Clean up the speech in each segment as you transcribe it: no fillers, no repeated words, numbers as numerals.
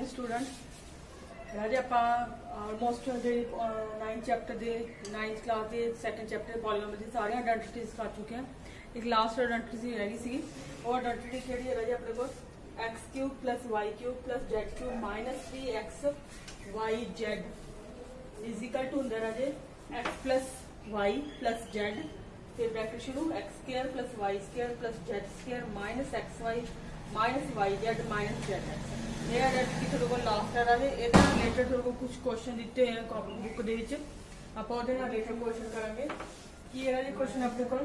Student राजे ਆਪਾਂ almost ਜਿਹੜੇ 9th chapter ਦੇ 9th ਕਲਾਸ ਦੇ ਸੈਕੰਡ ਚੈਪਟਰ ਪੋਲੀਨੋਮੀਅਲ ਦੀ ਸਾਰੀਆਂ ਆਇਡੈਂਟੀਟੀਜ਼ ਕਰ ਚੁੱਕੇ ਹਾਂ। ਇੱਕ ਲਾਸਟ ਆਇਡੈਂਟੀਟੀ ਰਹਿ ਗਈ ਸੀ, ਉਹ ਆਇਡੈਂਟੀਟੀ ਕਿਹੜੀ ਹੈ ਰਾਜੇ ਆਪਣੇ ਕੋਲ x³ + y³ + z³ - 3xyz equal to ਹੁੰਦਾ ਰਾਜੇ x + y + z फिर ब्रैकेट शुरू x² + y² + z² - xy - yz - zx। ये आइडेंटिटी थोड़े को लास्ट है राजे ये रिलेटेड थोड़े को कुछ क्वेश्चन दिते हैं कॉपी बुक दे विच आप ओदे नाल रिलेटेड क्वेश्चन करेंगे कि ये राजे क्वेश्चन अपने को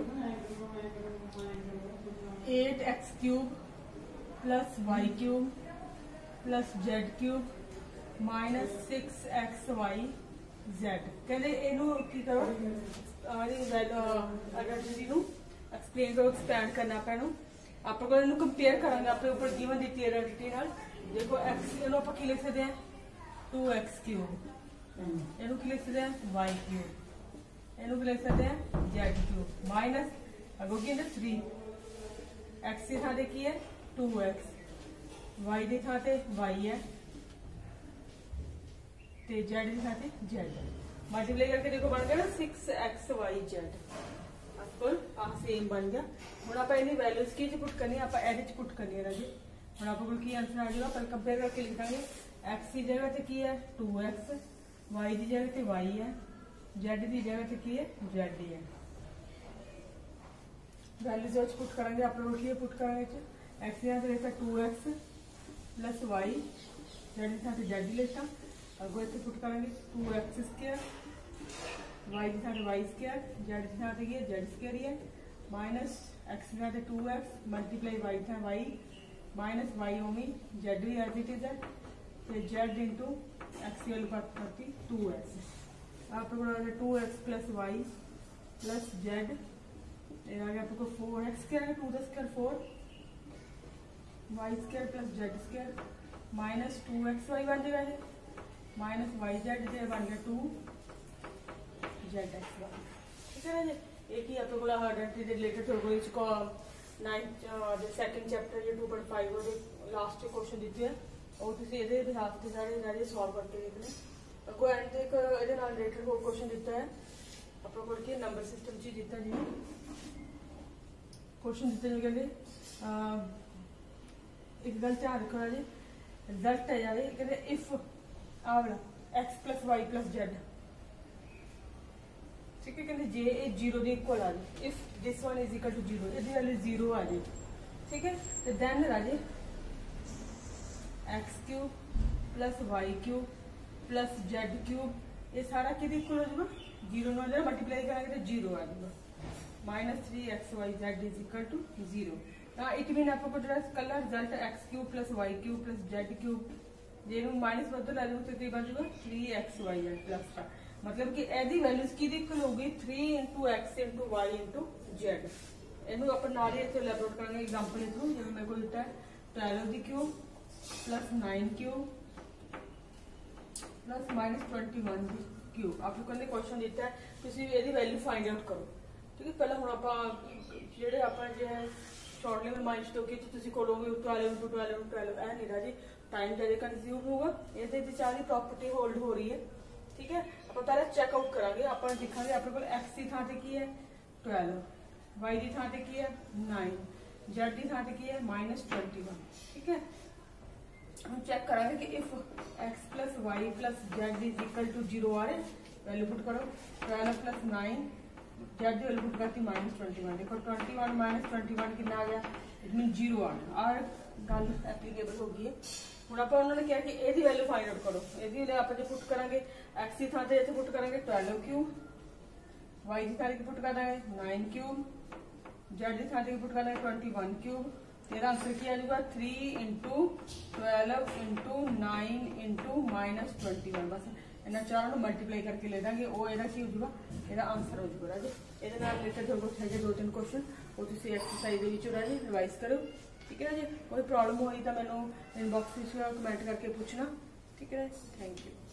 8x³ + y³ + z³ - 6xyz कहते इनू की करो आइडेंटिटी नू एक्सप्लेन करो एक्सपैंड करना पैनू आप कंपेयर करेंगे अपने ऊपर गिवन दी आइडेंटिटी नाल। देखो x इनू आप की लिख सकते हैं 2x³ इनू की लिख सकते हैं y³ इनू की लिख सकते हैं z³ माइनस अगो की 3 x की थां ते की है 2x y की थां ते y है ते z की थां ते z मल्टीप्लाई करके देखो बन गया ना 6xyz सेम बन गया। हुण आपां इहदी वैल्यूज की पुट करनी है, आपां इहदे च पुट करनी है राजे। हुण आपां कोल की आंसर आ जाएगा, पर कंपेयर करके लिख देंगे x की जगह ते की है 2x y की जगह ते y है z की जगह ते की है z है। वैल्यूज च पुट करेंगे अपने कोल की पुट करेंगे x की जगह लिखा 2x + y z की थां ते z लिखा अगो इत्थे पुट करेंगे 2x² y की थां ते y² z की थां ते की है z² ही है माइनस x की थां ते 2x मल्टीप्लाई y की थां y माइनस y ओमी z भी एज इट इज है तो z इंटू x की वैल्यू करती 2x आपको 2x + y + z ये आ गया आपको 4x² 2 + 4 y² + z² minus 2xy बन जाएगा माइनस yz बन गया 2zx। ठीक है ना जी, एक ही आपको आइडेंटिटी रिलेटेड हो गई इसको 9th सेकंड चैप्टर जो 2.5 और लास्ट क्वेश्चन दिते हैं और ਤੁਸੀਂ ਇਹਦੇ ਇਤਿਹਾਸ ਦੇ ਸਾਰੇ ਸੋਲਵ ਕਰਕੇ ਦੇਖਣੇ। ਅੱਗੋਂ ਐਂਡ ਤੇ ਇੱਕ ਇਹਦੇ ਨਾਲ ਰਿਲੇਟਡ ਹੋਰ क्वेश्चन ਦਿੱਤਾ ਹੈ ਆਪਾਂ ਕੋਲ ਕੀ ਨੰਬਰ ਸਿਸਟਮ ਚ ਦਿੱਤਾ ਜੀ क्वेश्चन ਦਿੱਤੇ ਨੇ ਕਹਿੰਦੇ ਇੱਕ ਗੱਲ ਧਿਆਨ ਰੱਖੋ ਜੀ ਰਿਜ਼ਲਟ ਹੈ ਯਾਰ ਕਹਿੰਦੇ ਇਫ आवला x + y + z ठीक है कहते जे ये 0 के इक्वल आ जाए if this one is equal to 0 ये वैल्यू 0 आ जाए। ठीक है तो देन राजे x³ + y³ + z³ ये सारा किदे इक्वल हो जाएगा 0 ना जरा मल्टीप्लाई करेंगे तो 0 आ जाएगा -3xyz = 0। ना इट मीन आपको जो colour result x³ + y³ + z³ जे माइनस बदल ला तो बन जाएगा 3xyz प्लस का मतलब कि एदी वैल्यूज की इक्वल होगी 3 × x × y × z। इनू अपन नाल ही इथे इलैबोरेट करेंगे एग्जांपल के थ्रू। जिवें मेरे को दिता है 12³ + 9³ + -21³ आपको कहते क्वेश्चन दिता है तुसीं एदी वैल्यू फाइंड आउट करो। ठीक है पहले हुण आपां जिहड़े आपां जे शॉर्ट लेवल माइंड स्टोक की तुसीं खोलोगे 12 × 12 × 12 ऐ नहीं राजी टाइम ज़्यादा कंज्यूम होगा ये सारी प्रॉपर्टी होल्ड हो रही है। ठीक है आप पहले चेकआउट करेंगे आप दिखांगे अपने को x की थां ते की है 12 y की थां ते की है 9 z की थां ते की है -21। ठीक है हम चेक करेंगे कि इफ x + y + z = 0 आ रहे वैल्यू पुट करो 12 + 9 z की वैल्यू पुट करती -21। देखो 21 - 21 कितना आ गया इट मीन 0 आ गया और गल एप्लीकेबल हो गई है। ਹੁਣ ਆਪਾਂ ਉਹਨਾਂ ਨੇ ਕਿਹਾ ਕਿ ਇਹਦੀ ਵੈਲਿਊ ਫਾਈਂਡ ਆਊਟ ਕਰੋ ਇਹਦੀ ਵੈਲਿਊ ਆਪਾਂ ਜੇ ਪੁੱਟ ਕਰਾਂਗੇ x ਦੀ ਥਾਂ ਤੇ ਇੱਥੇ ਪੁੱਟ ਕਰਾਂਗੇ 12³ y ਦੀ ਥਾਂ ਤੇ ਪੁੱਟ ਕਰਾਂਗੇ 9³ z ਦੀ ਥਾਂ ਤੇ ਪੁੱਟ ਕਰਾਂਗੇ 21³ तेरा आंसर क्या आ जाएगा 3 × 12 × 9 × -21 बस ਇਹਨਾਂ ਚਾਰਾਂ ਨੂੰ ਮਲਟੀਪਲਾਈ ਕਰਕੇ ਲੈ ਦਾਂਗੇ ਉਹ ਇਹਦਾ ਕੀ ਹੋ ਜਾਊਗਾ ਇਹਦਾ ਆਨਸਰ ਹੋ ਜਾਊਗਾ ਰਾਜੇ। ਇਹਦੇ ਨਾਲ ਰਿਲੇਟਡ ਹੋ ਗਏ 2-3 ਕੁਐਸਚਨ ਉਹ ਤੁਸੀਂ ਐਕਸਰਸਾਈਜ਼ ਦੇ ਵਿੱਚ ਰਾਜੇ ਰਿਵਾਈਜ਼ ਕਰੋ। ठीक है ना जी कोई प्रॉब्लम हुई तो मैं इनबॉक्स में कमेंट करके पूछना। ठीक है थैंक यू।